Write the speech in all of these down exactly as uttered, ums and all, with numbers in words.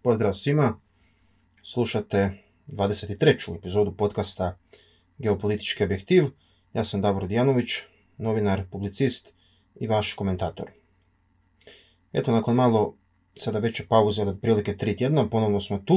Pozdrav svima, slušate dvadeset treću epizodu podcasta Geopolitički objektiv. Ja sam Davor Dijanović, novinar, publicist i vaš komentator. Eto, nakon malo sada veće pauze od otprilike tri tjedna, ponovno smo tu.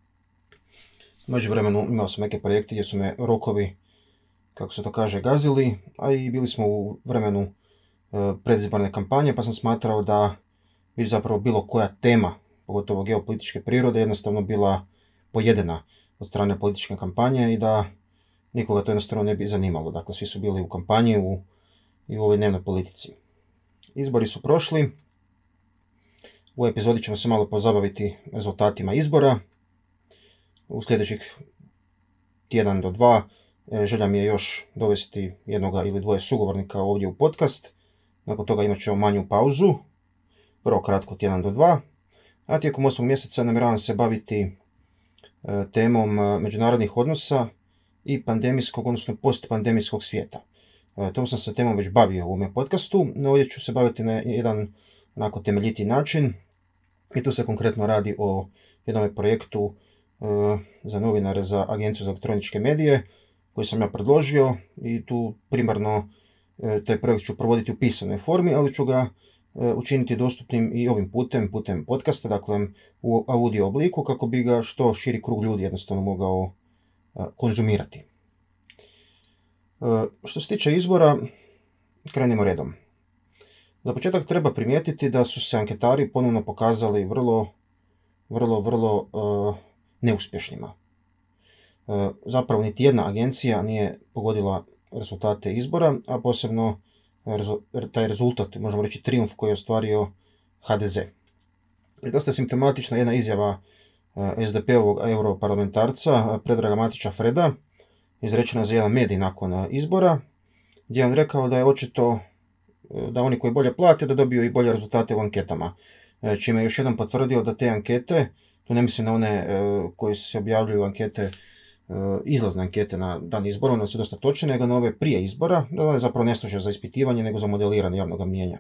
U međuvremenu imao sam neke projekte gdje su me rokovi, kako se to kaže, gazili, a i bili smo u vremenu e, predizborne kampanje, pa sam smatrao da bi zapravo bilo koja tema, pogotovo geopolitičke prirode, jednostavno bila pojedena od strane političke kampanje i da nikoga to jednostavno ne bi zanimalo. Dakle, svi su bili u kampanji u, i u ovoj dnevnoj politici. Izbori su prošli. U ovoj epizodi ćemo se malo pozabaviti rezultatima izbora. U sljedećih tjedan do dva želja mi je još dovesti jednoga ili dvoje sugovornika ovdje u podcast. Nakon toga imat ćemo manju pauzu, vrlo kratko, tjedan do dva. A tijekom osmog mjeseca namjeravam se baviti e, temom e, međunarodnih odnosa i pandemijskog, odnosno postpandemijskog svijeta. E, tom sam se temom već bavio u ovome podcastu, no ovdje ću se baviti na jedan onako temeljiti način. I tu se konkretno radi o jednom projektu e, za novinare za Agenciju za elektroničke medije koji sam ja predložio i tu primarno e, taj projekt ću provoditi u pisanoj formi, ali ću ga e, učiniti dostupnim i ovim putem, putem podcasta, dakle u audio obliku, kako bi ga što širi krug ljudi jednostavno mogao e, konzumirati. E, što se tiče izbora, krenimo redom. Za početak treba primijetiti da su se anketari ponovno pokazali vrlo, vrlo, vrlo uh, neuspješnima. Uh, zapravo niti jedna agencija nije pogodila rezultate izbora, a posebno rezu- taj rezultat, možemo reći trijumf koji je ostvario ha de ze. I dosta je simptomatična jedna izjava uh, es de pe-ovog europarlamentarca Predraga Matića Freda, izrečena za jedan medij nakon uh, izbora, gdje je on rekao da je očito da oni koji bolje plate da dobiju i bolje rezultate u anketama. Čime je još jednom potvrdio da te ankete, tu ne mislim na one koji se objavljuju ankete, izlazne ankete na dan izbora, one su dosta točne, nego na ove prije izbora, da one zapravo ne služe za ispitivanje, nego za modeliranje javnog mnijenja.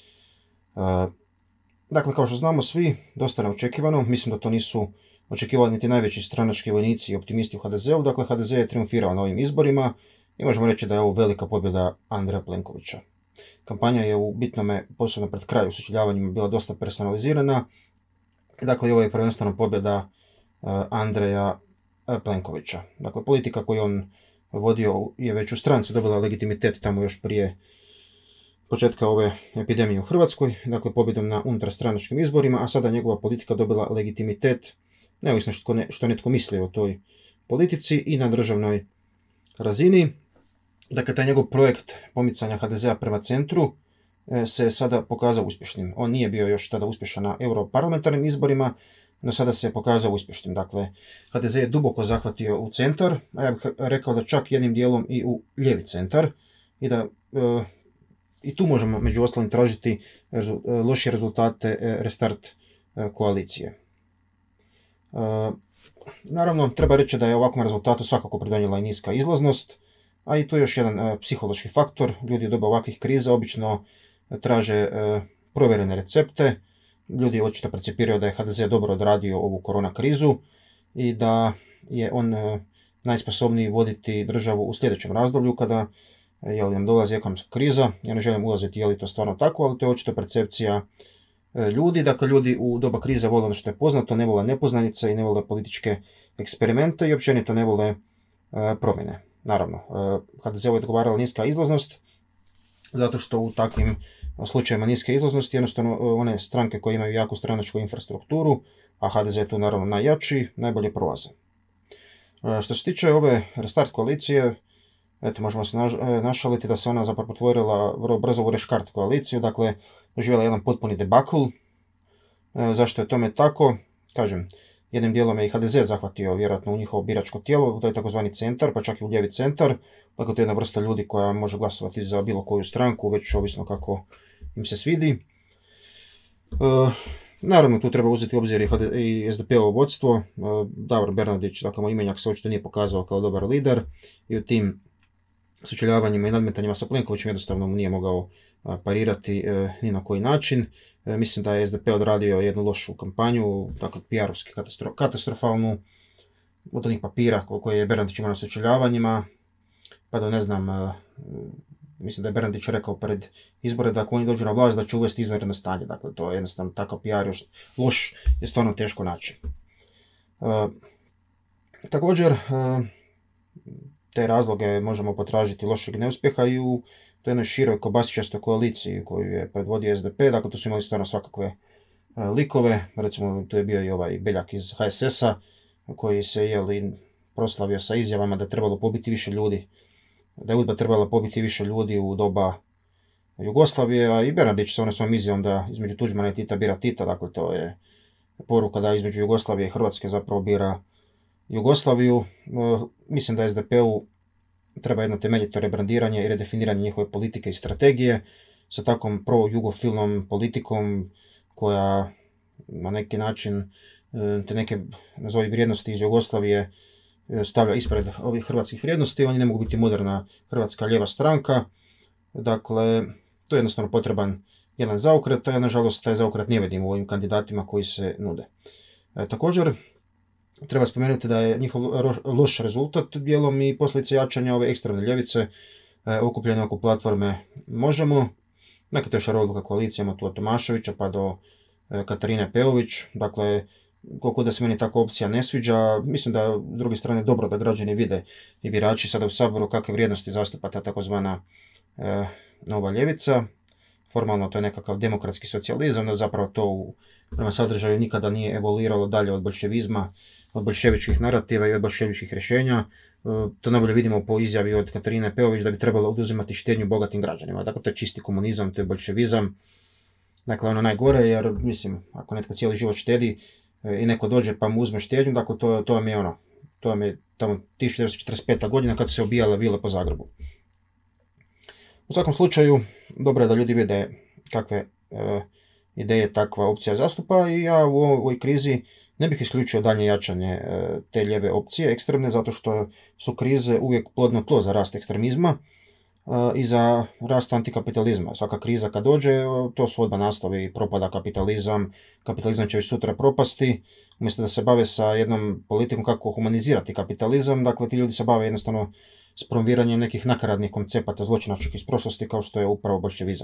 Dakle, kao što znamo svi, dosta neočekivano, mislim da to nisu očekivali niti najveći stranački vojnici i optimisti u ha de ze-u, dakle ha de ze je triumfirao na ovim izborima i možemo reći da je ovo velika pobjeda Andreja Plenkovića. Kampanja je u bitnome, posebno pred kraju u sučeljavanjima, bila dosta personalizirana. Dakle, ovo je prvenstveno pobjeda uh, Andreja Plenkovića. Dakle, politika koju on vodio je već u stranci dobila legitimitet tamo još prije početka ove epidemije u Hrvatskoj, dakle pobjedom na unutarstranačkim izborima, a sada njegova politika dobila legitimitet, neovisno što, ne, što netko misli o toj politici, i na državnoj razini. Dakle, taj njegov projekt pomicanja ha de ze-a prema centru se sada pokazao uspješnim. On nije bio još tada uspješan na europarlamentarnim izborima, no sada se je pokazao uspješnim. Dakle, ha de ze je duboko zahvatio u centar, a ja bih rekao da čak jednim dijelom i u lijevi centar, i da e, i tu možemo među ostalim tražiti rezu, loše rezultate e, restart e, koalicije. E, naravno, treba reći da je ovakvom rezultatu svakako pridonijela i niska izlaznost, a i tu je još jedan e, psihološki faktor. Ljudi u doba ovakvih kriza obično e, traže e, provjerene recepte. Ljudi očito percipiraju da je ha de ze dobro odradio ovu korona krizu i da je on e, najsposobniji voditi državu u sljedećem razdoblju kada e, je li nam dolazi ekonomska kriza. Ja ne želim ulaziti je li to stvarno tako, ali to je očito percepcija e, ljudi. Dakle, ljudi u doba krize vole ono što je poznato, ne vole nepoznanice i ne vole političke eksperimente i općenito ne vole e, promjene. Naravno, ha de ze-u je odgovarala niska izlaznost, zato što u takvim slučajevima niske izlaznosti jednostavno one stranke koje imaju jaku stranačku infrastrukturu, a ha de ze je tu naravno najjači, najbolje prolaze. Što se tiče ove restart koalicije, eto, možemo se našaliti da se ona zapravo pretvorila vrlo brzo u reškart koaliciju, dakle, doživjela jedan potpuni debakl. Zašto je tome tako? Kažem, jednim dijelom je i ha de ze zahvatio vjerojatno u njihovo biračko tijelo, to je takozvani centar, pa čak i u lijevi centar. Dakle, to je jedna vrsta ljudi koja može glasovati za bilo koju stranku, već ovisno kako im se svidi. E, naravno, tu treba uzeti u obzir i, i es de pe-ovo vodstvo. E, Davor Bernardić, dakle, moj imenjak, se očito nije pokazao kao dobar lider i u tim sučeljavanjima i nadmetanjima sa Plenkovićem jednostavno mu nije mogao parirati e, ni na koji način. E, mislim da je S D P odradio jednu lošu kampanju, dakle P R-ovski katastro, katastrofalnu, od onih papira koje je Bernardić imao na sučeljavanjima, pa da ne znam, e, mislim da je Bernardić rekao pred izbore da ako oni dođu na vlast da će uvesti izvanredno stanje, dakle to je jednostavno takav P R još loš, je stvarno teško naći. E, također, e, te razloge možemo potražiti lošeg neuspjeha i u toj jednoj široj kobasičastoj koaliciji koju je predvodio S D P, dakle tu su imali stvarno svakakve e, likove, recimo tu je bio i ovaj Beljak iz H S S-a koji se jeli, proslavio sa izjavama da je trebalo pobiti više ljudi, da je UDBA trebala pobiti više ljudi u doba Jugoslavije, a i Bernardić sa onom svojom izjavom da između Tuđmana i Tita bira Tita, dakle to je poruka da između Jugoslavije i Hrvatske zapravo bira Jugoslaviju. Mislim da S D P-u treba jedno temeljito rebrandiranje i redefiniranje njihove politike i strategije sa takvom pro-jugofilnom politikom koja na neki način te neke, nazovi, vrijednosti iz Jugoslavije stavlja ispred ovih hrvatskih vrijednosti. Oni ne mogu biti moderna hrvatska lijeva stranka. Dakle, to je jednostavno potreban jedan zaokret, a nažalost taj zaokret ne vidim u ovim kandidatima koji se nude. E, također, treba spomenuti da je njihov loš rezultat dijelom i posljedica jačanja ove ekstremne ljevice e, okupljene oko platforme Možemo. Dakle, to je šarovolika koalicijama tu od Tomaševića pa do e, Katarine Peović. Dakle, koliko da se meni takva opcija ne sviđa, mislim da je s druge strane dobro da građani vide i birači sada u Saboru kakve vrijednosti zastupa ta takozvana e, nova ljevica. Formalno to je nekakav demokratski socijalizam, no zapravo to u, prema sadržaju nikada nije evoluiralo dalje od bolševizma, od bolševičkih narativa i od bolševičkih rješenja. E, to najbolje vidimo po izjavi od Katarine Peović da bi trebalo oduzimati štednju bogatim građanima. Dakle, to je čisti komunizam, to je bolševizam. Dakle, ono najgore, jer mislim, ako netko cijeli život štedi i neko dođe pa mu uzme štednju, dakle to, to vam je ono, to vam je tamo tisuću devetsto četrdeset peta godina kad su se obijale vile po Zagrebu. U svakom slučaju, dobro je da ljudi vide kakve e, ideje takva opcija zastupa i ja u ovoj krizi ne bih isključio dalje jačanje e, te lijeve opcije, ekstremne, zato što su krize uvijek plodno tlo za rast ekstremizma e, i za rast antikapitalizma. Svaka kriza kad dođe, to su odmah naslovi, propada kapitalizam, kapitalizam će već sutra propasti, umjesto da se bave sa jednom politikom kako humanizirati kapitalizam, dakle ti ljudi se bave jednostavno s promoviranjem nekih nakaradnih koncepata zločinačkih iz prošlosti kao što je upravo bolševizam.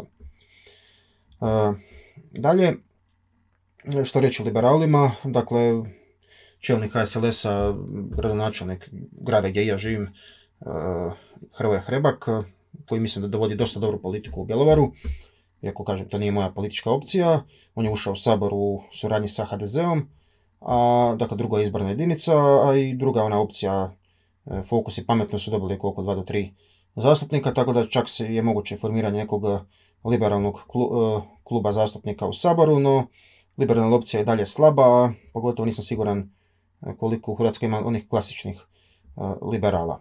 E, dalje, što reći o liberalima, dakle, čelnik H S L S-a, gradonačelnik grada gdje ja živim, Hrvoje Hrebak, koji mislim da dovodi dosta dobru politiku u Bjelovaru, iako kažem, to nije moja politička opcija, on je ušao u Sabor u suradnji sa H D Z-om, a dakle druga izborna jedinica, a i druga ona opcija, Fokus i Pametno su dobili oko dva do tri zastupnika, tako da čak se je moguće formiranje nekog liberalnog kluba zastupnika u Saboru, no liberalna opcija je dalje slaba, pogotovo nisam siguran koliko u Hrvatskoj ima onih klasičnih liberala.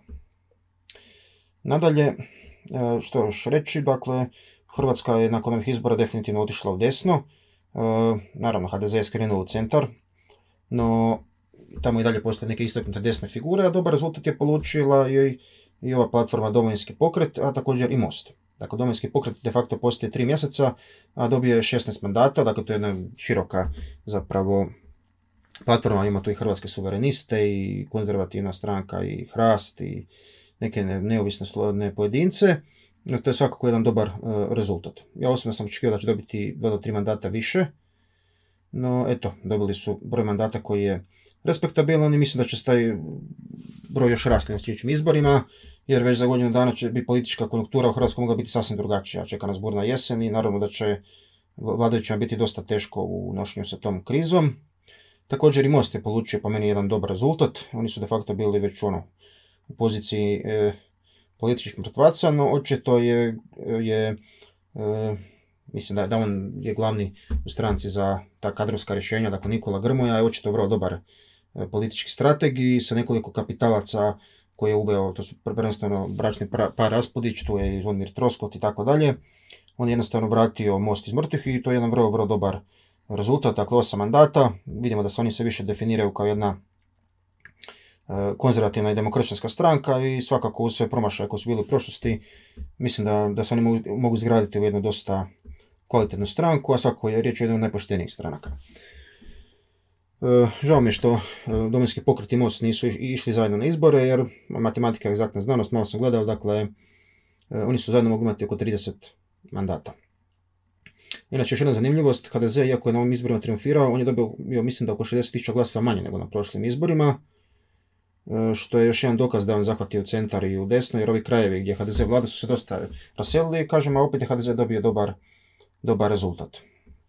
Nadalje, što još reći, dakle, Hrvatska je nakon ovih izbora definitivno otišla u desno, naravno H D Z je skrenuo u centar, no tamo i dalje postoje neke istaknute desne figure, a dobar rezultat je polučila i, i ova platforma Domovinski pokret, a također i Most. Dakle, Domovinski pokret de facto postoji tri mjeseca, a dobio je šesnaest mandata, dakle to je jedna široka zapravo platforma, ima tu i Hrvatske suvereniste i konzervativna stranka i Hrast i neke neovisne slobodne pojedince. To je svakako jedan dobar uh, rezultat. Ja osobno sam očekivao da će dobiti dva do tri mandata više, no eto, dobili su broj mandata koji je respektabilan i mislim da će taj broj još rasti na sljedećim izborima, jer već za godinu dana će bi politička konjunktura u Hrvatskoj mogla biti sasvim drugačija. Čeka nas burna jesen i naravno da će vladajućima biti dosta teško u nošenju sa tom krizom. Također i Most je polučio po meni jedan dobar rezultat. Oni su de facto bili već ono u poziciji e, političkih mrtvaca, no očito je, je e, mislim da, da on je glavni u stranci za ta kadrovska rješenja, dakle Nikola Grmoja je očito vrlo dobar e, politički strateg i sa nekoliko kapitalaca koji je uveo, to su prvenstveno bračni par Raspudić, tu je i Zvonimir Troskot i tako dalje. On je jednostavno vratio Most iz mrtvih i to je jedan vrlo, vrlo dobar rezultat, dakle osam mandata. Vidimo da se oni sve više definiraju kao jedna konzervativna i demokršćanska stranka i svakako uz sve promašaje koje su bili u prošlosti, mislim da, da se oni mogu, mogu izgraditi u jednu dosta kvalitetnu stranku, a svakako je riječ o jednoj od najpoštenijih stranaka. E, žao mi je što Domovinski pokret i Most nisu išli zajedno na izbore, jer matematika je egzaktna znanost, malo sam gledao, dakle, e, oni su zajedno mogli imati oko trideset mandata. Inače, još jedna zanimljivost, H D Z, iako je na ovim izborima triumfirao, on je dobio, bio, mislim da oko šezdeset tisuća glasova manje nego na prošlim izborima, što je još jedan dokaz da je on zahvatio centar i u desno, jer ovi krajevi gdje H D Z vlada su se dosta raselili, kažem, a opet je H D Z dobio dobar, dobar rezultat.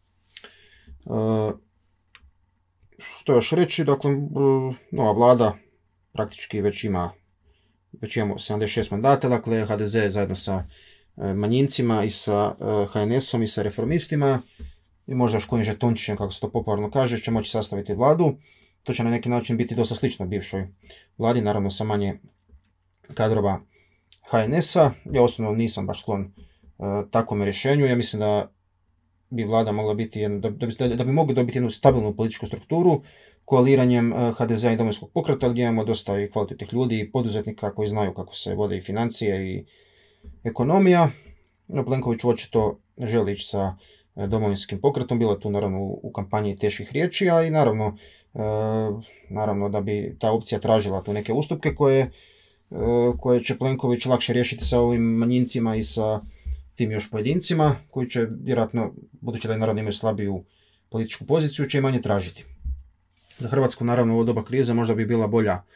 Što još reći, dakle, nova vlada praktički već ima, već imamo sedamdeset šest mandata, dakle, H D Z zajedno sa manjincima i sa H N S-om i sa reformistima i možda još kojim žetončićem, kako se to popularno kaže, će moći sastaviti vladu. To će na neki način biti dosta slično bivšoj vladi, naravno sa manje kadrova H N S-a. Ja osobno nisam baš sklon uh, takvom rješenju. Ja mislim da bi vlada mogla biti, jedno, da, da, da bi mogli dobiti jednu stabilnu političku strukturu koaliranjem uh, H D Z-a i Domovinskog pokreta, gdje imamo dosta i kvalitetnih ljudi i poduzetnika koji znaju kako se vode i financije i ekonomija. No, Plenković očito želi ići sa Domovinskim pokretom, bilo je tu naravno u, u kampanji teških riječi, a i naravno, e, naravno da bi ta opcija tražila tu neke ustupke koje, e, koje će Plenković lakše riješiti sa ovim manjincima i sa tim još pojedincima, koji će vjerojatno, budući da je naravno imaju slabiju političku poziciju, će i manje tražiti. Za Hrvatsku naravno u ovo doba krize možda bi bila bolja e,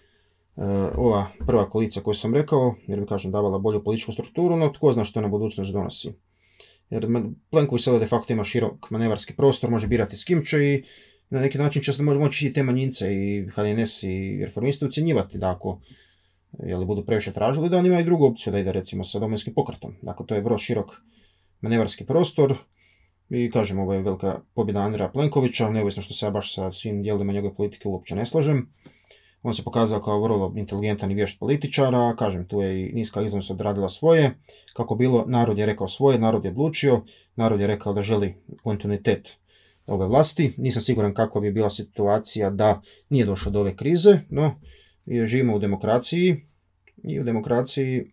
ova prva koalicija koju sam rekao, jer bi kažem davala bolju političku strukturu, no tko zna što na budućnost donosi. Jer Plenković sada de facto ima širok manevarski prostor, može birati s kim će i na neki način će se moći i te manjince i H N S i reformisti ucjenjivati da ako jeli, budu previše tražili, da oni imaju drugu opciju da ide recimo sa Domovinskim pokretom. Dakle, to je vrlo širok manevarski prostor i kažem, ovo je velika pobjeda Andreja Plenkovića, neovisno što se ja baš sa svim dijelovima njegove politike uopće ne slažem. On se pokazao kao vrlo inteligentan i vješt političar, a kažem, tu je i niska iznos odradila svoje. Kako bilo, narod je rekao svoje, narod je odlučio, narod je rekao da želi kontinuitet ove vlasti. Nisam siguran kakva bi bila situacija da nije došlo do ove krize, no živimo u demokraciji i u demokraciji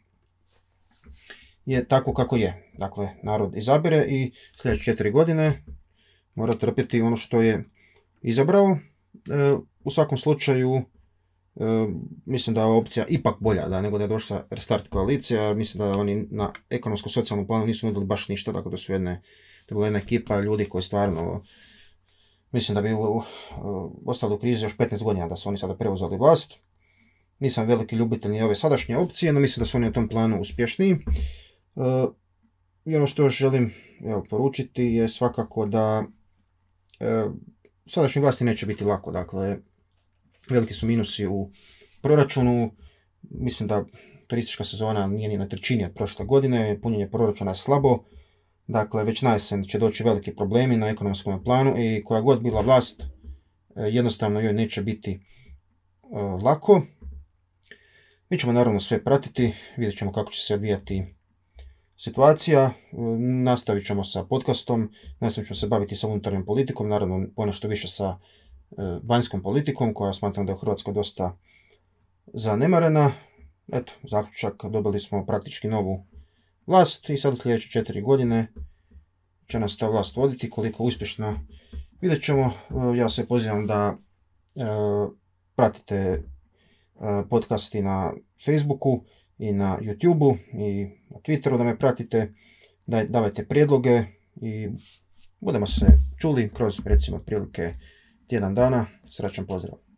je tako kako je. Dakle, narod izabire i sljedeće četiri godine mora trpjeti ono što je izabrao. U svakom slučaju, Uh, mislim da je opcija ipak bolja da nego da je došla restart koalicija. Mislim da oni na ekonomsko-socijalnom planu nisu nudili baš ništa, tako da su jedne, to je bila jedna ekipa ljudi koji stvarno, mislim da bi uh, uh, ostali u krizi još petnaest godina da su oni sada preuzeli vlast. Nisam veliki ljubitelj ni ove sadašnje opcije, no mislim da su oni u tom planu uspješniji. Uh, I ono što još želim evo, poručiti je svakako da uh, sadašnjoj vlasti neće biti lako, dakle, veliki su minusi u proračunu, mislim da turistička sezona nije ni na trećini od prošle godine, punjenje proračuna je slabo, dakle već na jesen će doći veliki problemi na ekonomskom planu i koja god bila vlast, jednostavno joj neće biti uh, lako. Mi ćemo naravno sve pratiti, vidjet ćemo kako će se odvijati situacija, nastavit ćemo sa podcastom, nastavit ćemo se baviti sa unutarnjom politikom, naravno ponešto više sa vanjskom politikom, koja smatram da je u Hrvatskoj dosta zanemarena. Eto, zaključak, dobili smo praktički novu vlast i sad sljedeće četiri godine će nas ta vlast voditi, koliko uspješno vidjet ćemo. Ja se pozivam da e, pratite podcasti na Facebooku i na YouTubeu i na Twitteru, da me pratite, da davajte prijedloge i budemo se čuli kroz recimo otprilike tjedan dana. Srećan pozdrav!